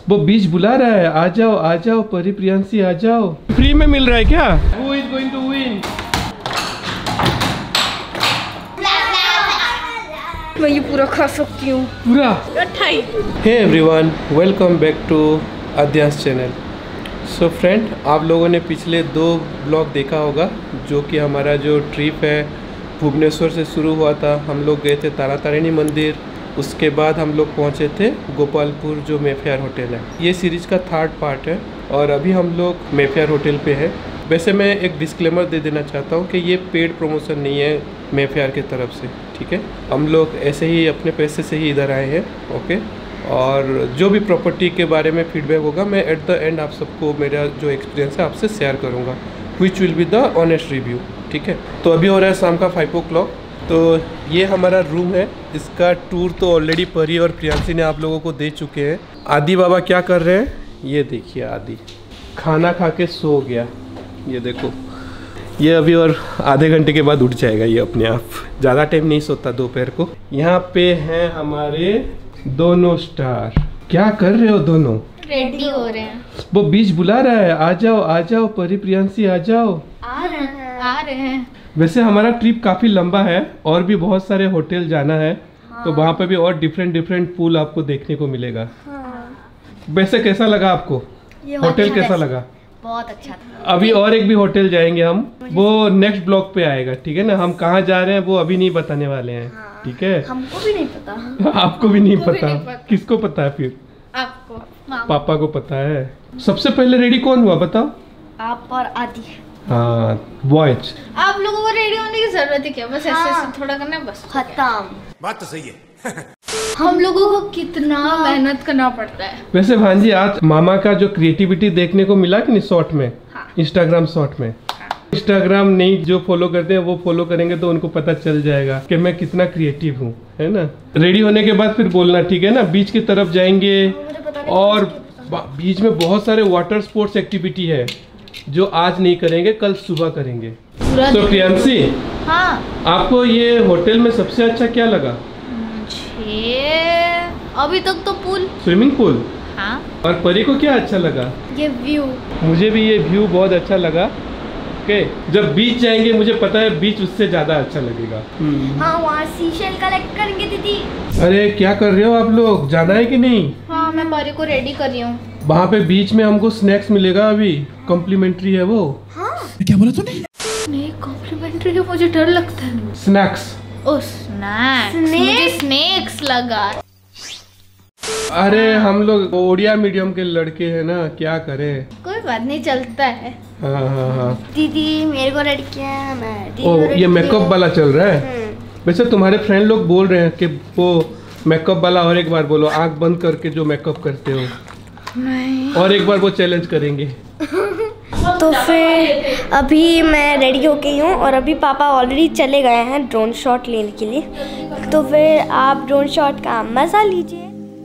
वो बीच बुला रहा है, आ जाओ परी प्रियांशी आ जाओ। फ्री में मिल रहा है क्या? Who is going to win? मैं ये पूरा खा सकती हूँ पूरा। Hey everyone, welcome back to Aadyansh channel. So friend, आप लोगों ने पिछले 2 ब्लॉग देखा होगा, जो कि हमारा जो ट्रिप है भुवनेश्वर से शुरू हुआ था। हम लोग गए थे तारा तारिणी मंदिर, उसके बाद हम लोग पहुंचे थे गोपालपुर जो मेफेयर होटल है। ये सीरीज का 3rd पार्ट है और अभी हम लोग मेफेयर होटल पे है। वैसे मैं एक डिस्क्लेमर दे देना चाहता हूँ कि ये पेड प्रमोशन नहीं है मेफेयर की तरफ से, ठीक है। हम लोग ऐसे ही अपने पैसे से ही इधर आए हैं, ओके। और जो भी प्रॉपर्टी के बारे में फीडबैक होगा, मैं एट द एंड आप सबको मेरा जो एक्सपीरियंस है आपसे शेयर करूँगा, which will be the honest review, ठीक है। तो अभी हो रहा है शाम का 5 o'clock। तो ये हमारा रूम है। इसका टूर तो ऑलरेडी परी और प्रियांशी ने आप लोगों को दे चुके हैं। आदि बाबा क्या कर रहे हैं ये देखिए। आदि खाना खा के सो गया, ये देखो। ये अभी और आधे घंटे के बाद उठ जाएगा ये अपने आप, ज़्यादा टाइम नहीं सोता दोपहर को। यहाँ पे हैं हमारे दोनों स्टार। क्या कर रहे हो दोनों? रेडी हो रहे हैं। वो बीच बुला रहा है, आ जाओ परी प्रियांशी आ जाओ। आ रहे हैं। वैसे हमारा ट्रिप काफ़ी लंबा है और भी बहुत सारे होटल जाना है। हाँ। तो वहाँ पे भी और डिफरेंट पूल आपको देखने को मिलेगा। हाँ। वैसे कैसा लगा आपको होटल? कैसा लगा? बहुत अच्छा था। अभी और एक भी होटल जाएंगे हम, वो नेक्स्ट ब्लॉग पे आएगा, ठीक है ना। हम कहाँ जा रहे हैं वो अभी नहीं बताने वाले हैं। हाँ। ठीक है, हमको भी नहीं पता। आपको भी नहीं पता? किसको पता है फिर? आपको। पापा को पता है। सबसे पहले रेडी कौन हुआ बताओ? आप और आदि। हाँ, बॉयज। आप लोगों को रेडी होने की जरूरत है क्या? बस ऐसे थोड़ा करना है, बस खत्म। बात तो सही है। हम लोगों को कितना मेहनत करना पड़ता है। वैसे भांजी, आज मामा का जो क्रिएटिविटी देखने को मिला कि नहीं शॉर्ट में, इंस्टाग्राम शॉर्ट में। इंस्टाग्राम नहीं जो फॉलो करते हैं वो फॉलो करेंगे तो उनको पता चल जाएगा कि मैं कितना क्रिएटिव हूँ, है ना। रेडी होने के बाद फिर बोलना, ठीक है ना। बीच की तरफ जाएंगे और बीच में बहुत सारे वाटर स्पोर्ट्स एक्टिविटी है जो आज नहीं करेंगे, कल सुबह करेंगे। तो प्रियांशी, हाँ, आपको ये होटल में सबसे अच्छा क्या लगा? अभी तक तो पूल, स्विमिंग पूल। हाँ। और परी को क्या अच्छा लगा? ये व्यू। मुझे भी ये व्यू बहुत अच्छा लगा। ओके, जब बीच जाएंगे मुझे पता है बीच उससे ज्यादा अच्छा लगेगा। हाँ, वहाँ सीशेल कलेक्ट करेंगे दीदी। अरे क्या कर रहे हो आप लोग, जाना है कि नहीं? हाँ, मैं परी को रेडी कर रही हूँ। वहाँ पे बीच में हमको स्नैक्स मिलेगा, अभी कॉम्प्लीमेंट्री है वो। हाँ? क्या बोला तूने? नहीं कॉम्प्लीमेंट्री है, मुझे डर लगता है। स्नैक्स। ओ स्नैक्स, मुझे स्नैक्स लगा। अरे हम लोग ओडिया मीडियम के लड़के हैं ना, क्या करें। कोई बात नहीं, चलता है। हाँ। दीदी मेरे को रेडी किया है, मैं ओ ये मेकअप वाला चल रहा है। वैसे तुम्हारे फ्रेंड लोग बोल रहे हैं कि वो मेकअप वाला, और एक बार बोलो, आंख बंद करके जो मेकअप करते हो। नहीं। और एक बार वो चैलेंज करेंगे। तो फिर अभी मैं रेडी हो गई हूँ और अभी पापा ऑलरेडी चले गए हैं ड्रोन शॉट लेने के लिए। तो फिर आप ड्रोन शॉट का मज़ा लीजिए।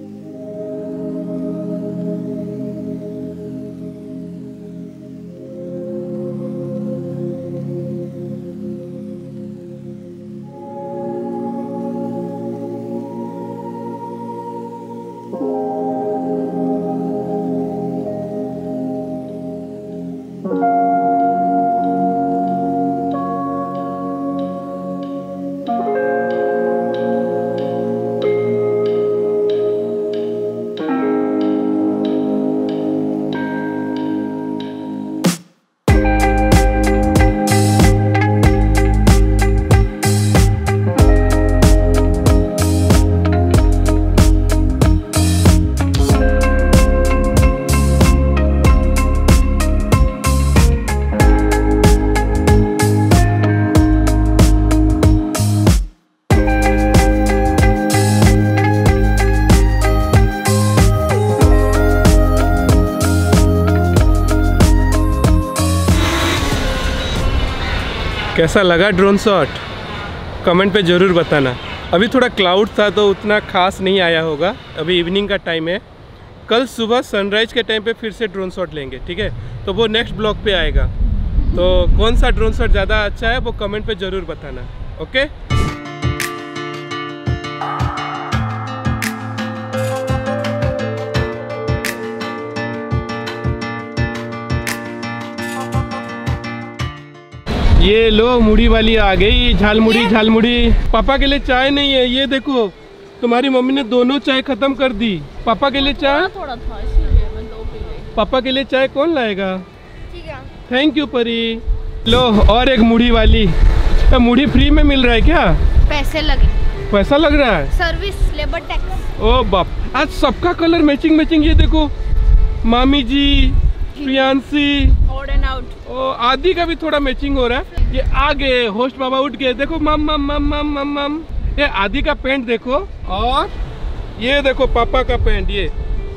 कैसा लगा ड्रोन शॉट? कमेंट पे ज़रूर बताना। अभी थोड़ा क्लाउड था तो उतना खास नहीं आया होगा, अभी इवनिंग का टाइम है। कल सुबह सनराइज के टाइम पे फिर से ड्रोन शॉट लेंगे, ठीक है। तो वो नेक्स्ट ब्लॉग पे आएगा। तो कौन सा ड्रोन शॉट ज़्यादा अच्छा है वो कमेंट पे ज़रूर बताना, ओके। ये लो मुड़ी वाली आ गई, झालमुड़ी झालमुड़ी। पापा के लिए चाय नहीं है, ये देखो तुम्हारी मम्मी ने दोनों चाय खत्म कर दी। पापा के लिए चाय थोड़ा था इसलिए मैं 2 पी गई। पापा के लिए चाय कौन लाएगा? ठीक है। थैंक यू परी। लो और एक मुड़ी वाली। मुड़ी फ्री में मिल रहा है क्या? पैसे लगे। पैसा लग रहा है? Service labour tax. ओ बाप, आज सबका कलर मैचिंग मैचिंग। ये देखो मामी जी, Priyanshi, odd and out. Oh Aadi का भी थोड़ा मैचिंग हो रहा है। ये आगे होस्ट बाबा उठ गए, देखो मम मम मम मम मम मम। ये आदि का पैंट देखो, और ये देखो पापा का पैंट। ये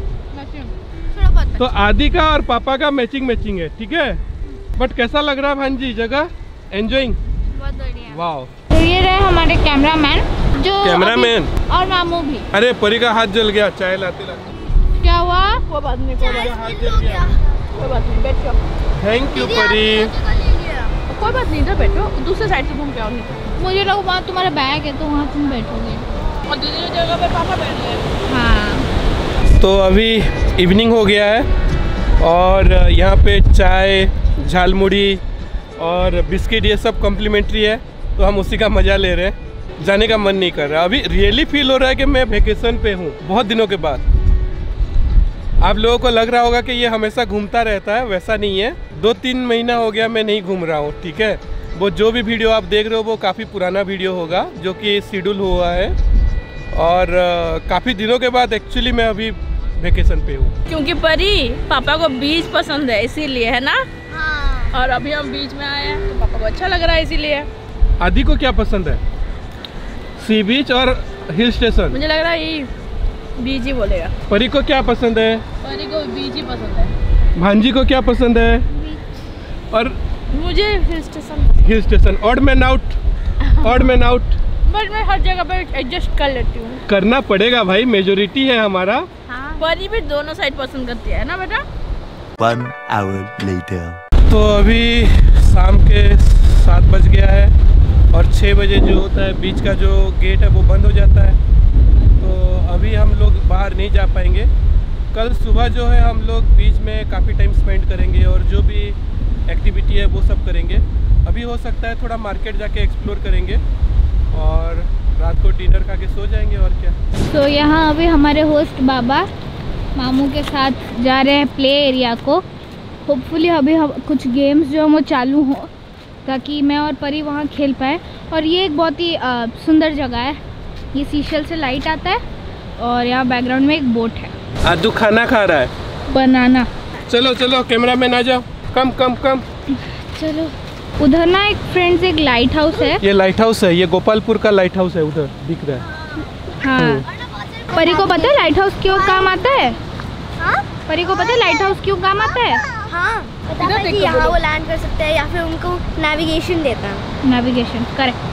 तो आदि का और पापा का मैचिंग मैचिंग है, ठीक है। बट कैसा लग रहा है भांजी जगह? एंजॉइंग? बहुत बढ़िया। वाओ। तो ये रहे हमारे कैमरामैन जो कैमरामैन और मामू भी। अरे परी का हाथ जल गया चाय लाते लाते। क्या हुआ? वो बात नहीं, कोई हाथ जल गया। बात नहीं, बैठो। थैंक यू परी। कोई बात नहीं, इधर बैठो, दूसरे साइड से घूम के आओ। मुझे लगा वहाँ तुम्हारा बैग है तो वहाँ तुम बैठोगे और दूसरी जगह पे पापा बैठ गए। हाँ। तो अभी इवनिंग हो गया है और यहाँ पे चाय, झालमुड़ी और बिस्किट ये सब कॉम्प्लीमेंट्री है, तो हम उसी का मज़ा ले रहे हैं। जाने का मन नहीं कर रहा। अभी रियली फील हो रहा है कि मैं वेकेशन पे हूँ बहुत दिनों के बाद। आप लोगों को लग रहा होगा कि ये हमेशा घूमता रहता है, वैसा नहीं है। 2-3 महीना हो गया मैं नहीं घूम रहा हूँ, ठीक है। वो जो भी वीडियो आप देख रहे हो वो काफ़ी पुराना वीडियो होगा जो कि शेड्यूल हुआ है, और काफ़ी दिनों के बाद एक्चुअली मैं अभी वेकेशन पे हूँ। क्योंकि परी पापा को बीच पसंद है इसीलिए, है ना? हाँ। और अभी हम बीच में आए हैं तो पापा को अच्छा लग रहा है इसीलिए। आदि को क्या पसंद है? सी बीच और हिल स्टेशन? मुझे लग रहा है ये बीच ही बोलेगा। परी को क्या पसंद है? परी को बीच ही पसंद है। भांजी को क्या पसंद है? और मुझे hill station. Hill station. Odd man out, odd man out. But मैं हर जगह पे एडजस्ट कर लेती हूँ। करना पड़ेगा भाई, मेजोरिटी है हमारा। हाँ। परी भी दोनों साइड पसंद करती है ना बेटा? 1 hour later. तो अभी शाम के 7 बज गया है और 6 बजे जो होता है बीच का जो गेट है वो बंद हो जाता है। तो अभी हम लोग बाहर नहीं जा पाएंगे। कल सुबह जो है हम लोग बीच में काफ़ी टाइम स्पेंड करेंगे और जो भी एक्टिविटी है वो सब करेंगे। अभी हो सकता है थोड़ा मार्केट जाके एक्सप्लोर करेंगे और रात को डिनर खा के सो जाएंगे, और क्या। तो यहाँ अभी हमारे होस्ट बाबा मामू के साथ जा रहे हैं प्ले एरिया को। होपफुली अभी हम कुछ गेम्स जो हैं वो चालू हो ताकि मैं और परी वहाँ खेल पाए। और ये एक बहुत ही सुंदर जगह है। ये सीशल से लाइट आता है और यहाँ बैकग्राउंड में एक बोट है। आदू खाना खा रहा है, बनाना। चलो चलो कैमरामैन आ जाओ, कम कम कम। चलो। उधर ना एक फ्रेंड्स एक लाइट हाउस है। ये लाइट हाउस है, ये गोपालपुर का लाइट हाउस है, उधर दिख रहा है। हाँ। परी को पता है लाइट हाउस क्यों काम आता है? हाँ? परी को पता है लाइट हाउस क्यों काम आता है? हाँ, पता है कि यहाँ वो लैंड कर सकते हैं या फिर उनको नेविगेशन देता है। Navigation, correct.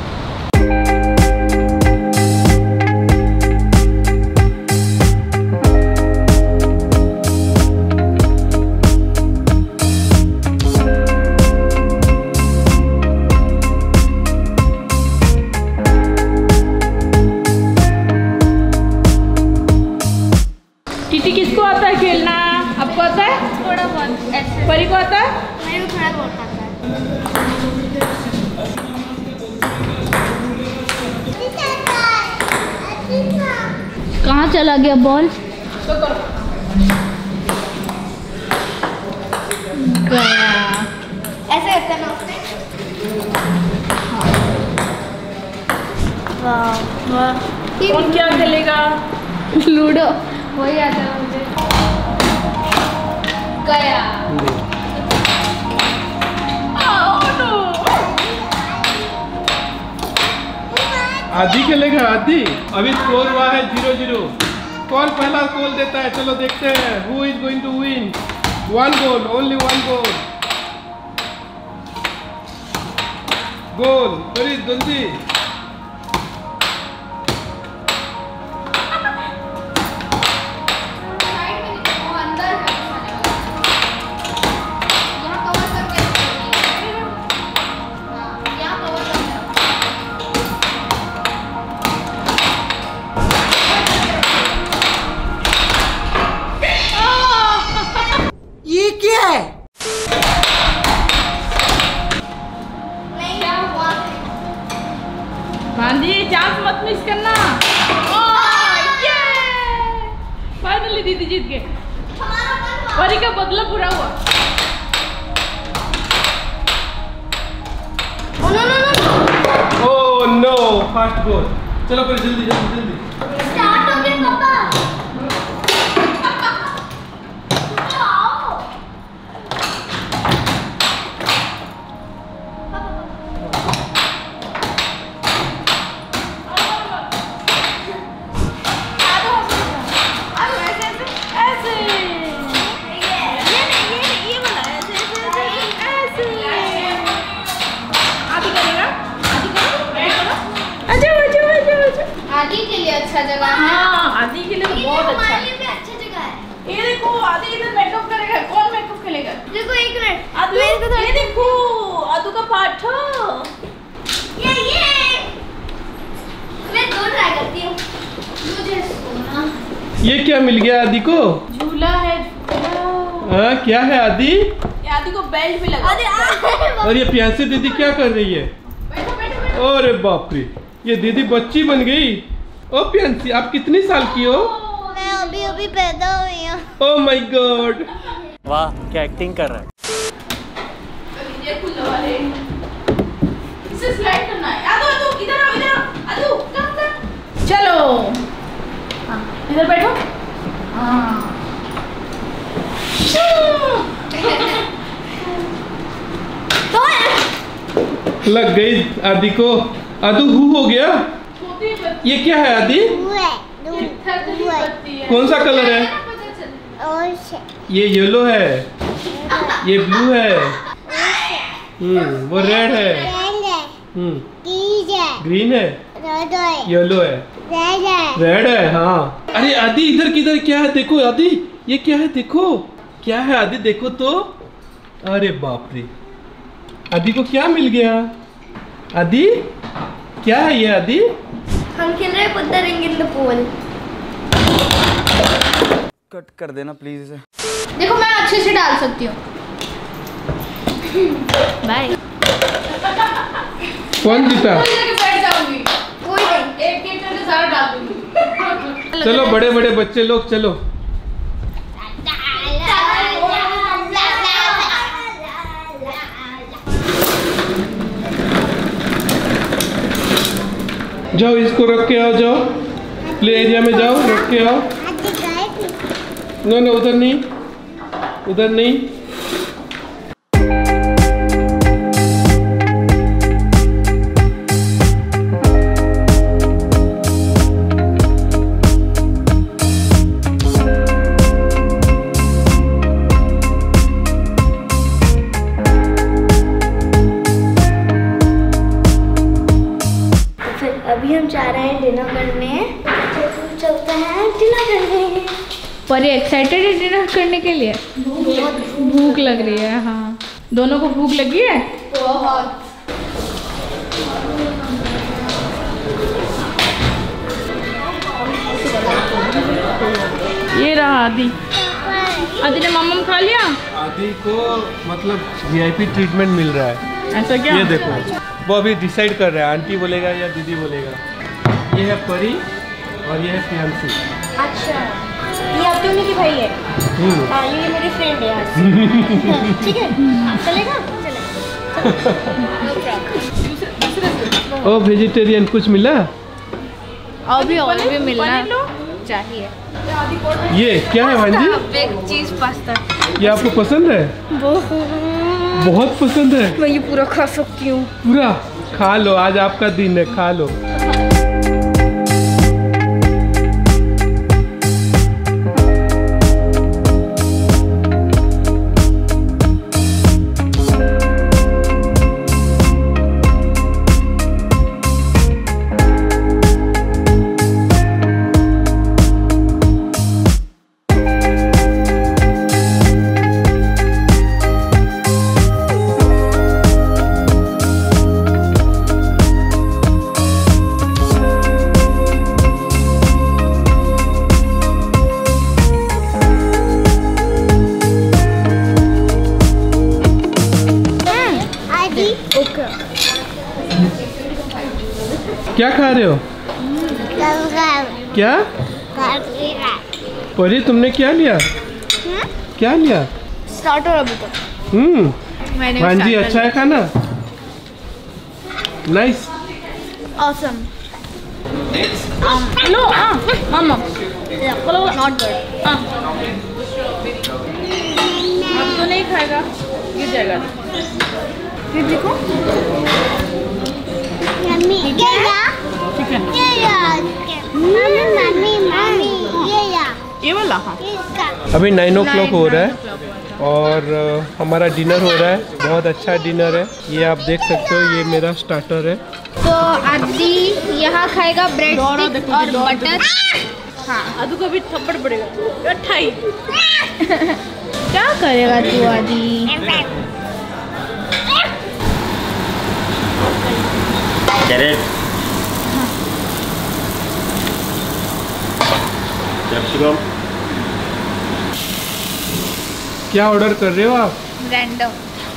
टीटी किसको आता है खेलना? आपको आता है? थोड़ा बहुत ऐसे। परी को आता है? मेरे को थोड़ा बहुत आता है। कहाँ चला गया बॉल? गया। ऐसे करते हैं ना उसने। वाह वाह। कौन क्या खेलेगा? लूडो। वही आता है मुझे। गया। आदि खेलेगा आदि। अभी स्कोर हुआ है 0-0। कौन पहला गोल देता है? चलो देखते हैं who is going to win. 1 goal, only 1 goal. Goal करी जल्दी। दीदी जीत गए। परी का बदला पूरा हुआ। Oh no, fast goal. चलो परी जल्दी जल्दी जल्दी। स्टार्ट हो गया पापा। आदि के लिए अच्छा जगह है। हाँ, आदि के लिए तो बहुत अच्छा है। अच्छा जगह है। ये देखो, आदि इधर मेकअप करेगा। कौन मेकअप खेलेगा? देखो एक मिनट। आदु, ये देखो, आदु का पाठ। ये मैं दो ट्राई करती हूँ। मुझे सोना। ये क्या मिल गया आदि को? झूला है, झूला। हाँ, क्या है आदि? ये आदि को बेल्ट भी लगा। और ये प्यासी दीदी क्या कर रही है? बैठो बैठो बैठो। अरे बाप रे, ये दीदी बच्ची बन गई। ओ प्यांसी, आप कितनी साल की हो? मैं अभी अभी पैदा हुई हूँ। Oh my god. वाह, क्या एक्टिंग कर रहा है। ये खुला वाले। इसे स्लाइड करना है। आदु आदु इधर आओ, इधर आओ। आदु कम। चलो। हाँ, इधर बैठो। हाँ। लग गई आदि को। आदु हु हो गया। ये क्या है आदि? कौन सा कलर है? ये येलो है, ये ब्लू है, वो रेड है, ग्रीन है, येलो है, रेड है। हाँ, अरे आदि इधर किधर क्या है? देखो आदि, ये क्या है? देखो क्या है आदि, देखो तो। अरे बाप रे, आदि को क्या मिल गया? आदि क्या है ये आदि? हम खेल रहे हैं puttering in the pool. Cut कर देना प्लीज इसे। देखो, मैं अच्छे से डाल सकती हूँ। बाय। कौन जीता? बैठ जाऊंगी। कोई नहीं। एक एक करके सारा डाल दूंगी। चलो बड़े बड़े बच्चे लोग चलो। जाओ, इसको रख के आओ, जाओ प्ले एरिया में जाओ, रख के आओ। नो नो, उधर नहीं, उधर नहीं। अभी हम जा रहे हैं डिनर करने। चलते हैं डिनर करने। पर ये एक्साइटेड है डिनर करने के लिए। भूख लग रही है। हाँ, दोनों को भूख लगी है बहुत। ये रहा आदि। आदि ने मम्मा खा लिया। आदि को मतलब वीआईपी ट्रीटमेंट मिल रहा है। ऐसा क्या? ये देखो, वो अभी डिसाइड कर रहा है, आंटी बोलेगा या दीदी बोलेगा। ये है परी और ये है प्यांसी। अच्छा, ये आप दोनों की भाई है। हाँ, ये मेरी फ्रेंड है। ठीक है, चलेगा? चलेगा। ओ वेजिटेरियन कुछ मिला? अभी और भी मिलना चाहिए। ये क्या है भांजी? एक चीज पास्ता। ये आपको पसंद है? बहुत पसंद है। मैं ये पूरा खा सकती हूँ। पूरा खा लो, आज आपका दिन है, खा लो। क्या खा रहे हो? क्या? परी तुमने क्या लिया? क्या लिया? स्टार्टर अभी तक। हाँ जी, अच्छा है खाना? नाइस। ऑसम। लो मामा नॉट गुड। अब तो नहीं खाएगा, गिर जाएगा। फिर देखो ये वाला। हाँ अभी 9 o'clock हो रहा है और हमारा डिनर हो रहा है। बहुत अच्छा डिनर है। ये आप देख सकते हो, ये मेरा स्टार्टर है। तो आदि यहाँ खाएगा ब्रेड स्टिक और बटर। हाँ आदू को भी थप्पड़ पड़ेगा। 28 क्या करेगा तू आदि? Carat, capsicum. क्या ऑर्डर कर रहे हो आप? रैंडम।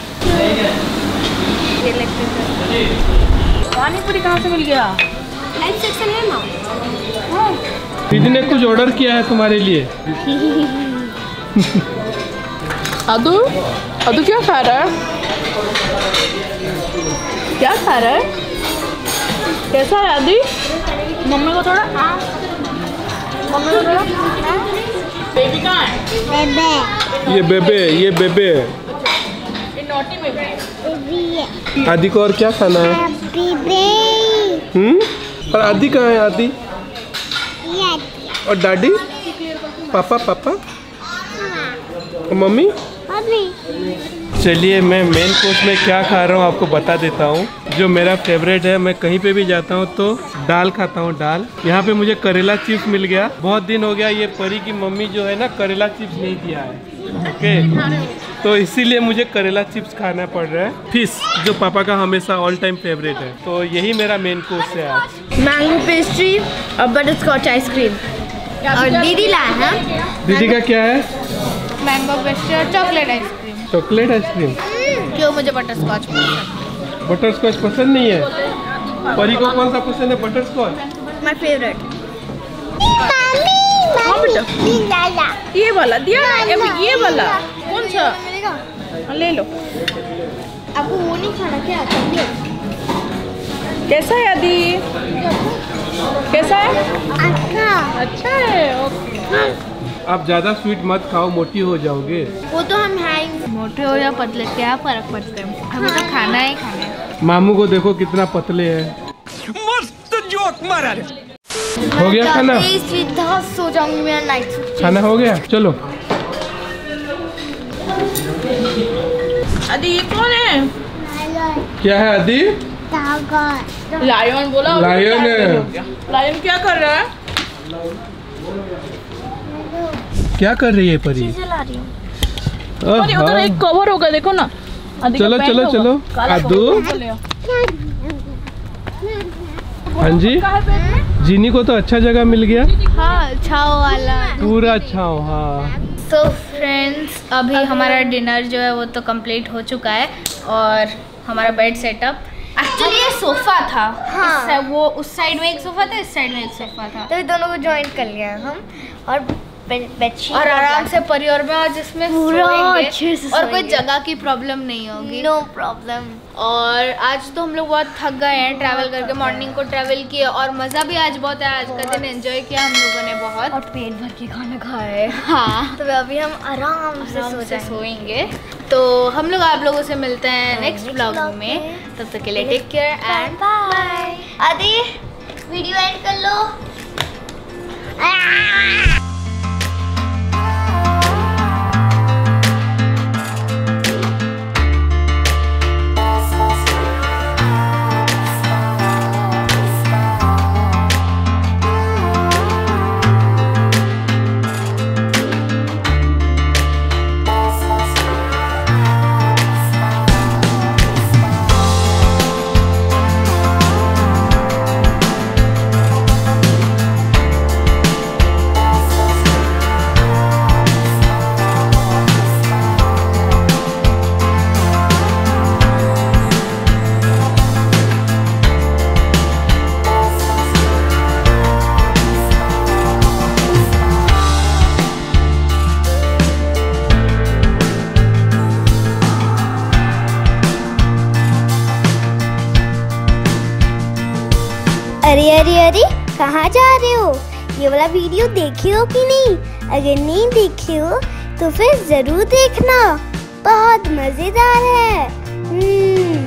पानी पूरी कहाँ से मिल गया? लाइव सेक्शन है ना। दीदी ने कुछ ऑर्डर किया है तुम्हारे लिए। आदू आदू क्या खा रहा है? क्या खा रहा है? कैसा है आदि? मम्मी को थोड़ा मम्मी को थोड़ा। बेबी कहाँ है? ये बेबे ये नोटी में भी। आदि को और क्या खाना है? और आदि कहाँ है? आदि और डैडी, पापा और मम्मी। चलिए मैं मेन कोर्स में क्या खा रहा हूँ आपको बता देता हूँ। जो मेरा फेवरेट है, मैं कहीं पे भी जाता हूँ तो दाल खाता हूँ। दाल यहाँ पे मुझे करेला चिप्स मिल गया। बहुत दिन हो गया ये परी की मम्मी जो है ना करेला चिप्स नहीं दिया है। ओके तो इसीलिए मुझे करेला चिप्स खाना पड़ रहा है। फिश जो पापा का हमेशा ऑल टाइम फेवरेट है। तो यही मेरा मेन कोर्स है आज। मैंगो पेस्ट्री और बटर स्कॉच आइसक्रीम। और दीदी लाया है। दीदी का क्या है? मैंगो पेस्ट्री और चॉकलेट आइसक्रीम। Chocolate ice cream. क्यों? मुझे बटर स्कॉच पसंद। बटर स्कॉच पसंद नहीं है? परी को कौन सा पसंद है? Butterscotch. My favourite. हाँ बेटा ये वाला दिया ना, ये वाला कौन सा? हाँ, ले लो। आपको वो नहीं खाना क्या? कैसा है आदि? कैसा है? अच्छा है। ओके। आप ज्यादा स्वीट मत खाओ, मोटी हो जाओगे। वो तो हम हैं। मोटे हो या पतले क्या फर्क पड़ता है? हमें तो खाना है खाना है। मामू को देखो कितना पतले है। मस्त जोक मारा। हो गया खाना? सीधा सो जाऊंगी मैं। नाइट खाना हो गया, चलो। आदि ये कौन है? क्या है आदि? लायन बोला। लायन है। लायन क्या कर रहा है? क्या कर रही है परी? अरे उधर एक कवर होगा देखो ना। आदि का चलो पैंट चलो होगा। चलो। काला आदू। कवर होगा। हाँ जी, जीनी को तो अच्छा जगह मिल गया। हाँ छाव वाला पूरा छाव। हाँ तो फ्रेंड्स अभी हमारा डिनर जो है वो तो कंप्लीट हो चुका है और हमारा बेड सेटअप। एक्चुअली ये सोफा था। हाँ। वो उस साइड में एक सोफा था, इस साइड में एक सोफा था। तो दोनों को ज्वाइन कर लिया हम और बेडशीट और आराम से परी और मैं आज इसमें पूरा सोएंगे अच्छे से और कोई सोएंगे। जगह की प्रॉब्लम नहीं होगी। No problem. और आज तो हम लोग बहुत थक गए हैं ट्रैवल करके। मॉर्निंग को ट्रैवल किया और मज़ा भी आज बहुत है। आज का दिन एंजॉय किया हम लोगों ने बहुत और पेट भर के खाना खाए। हाँ तो अभी हम आराम से सोएंगे। तो हम लोग आप लोगों से मिलते हैं नेक्स्ट ब्लॉग में। तब तक के लिए take care and bye. Aadi video end कर लो। अरे अरे अरे, कहाँ जा रहे हो? ये वाला वीडियो देखे हो कि नहीं? अगर नहीं देखे हो तो फिर ज़रूर देखना, बहुत मज़ेदार है।